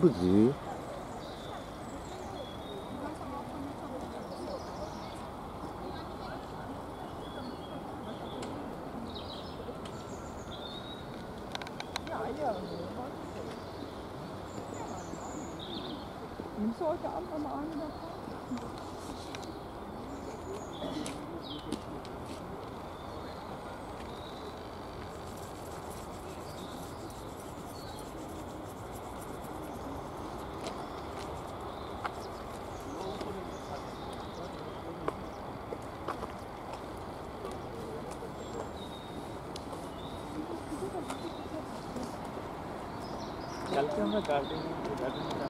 이쁘지? Nimmst du heute Abend am Abend davon? चलते हैं गार्डन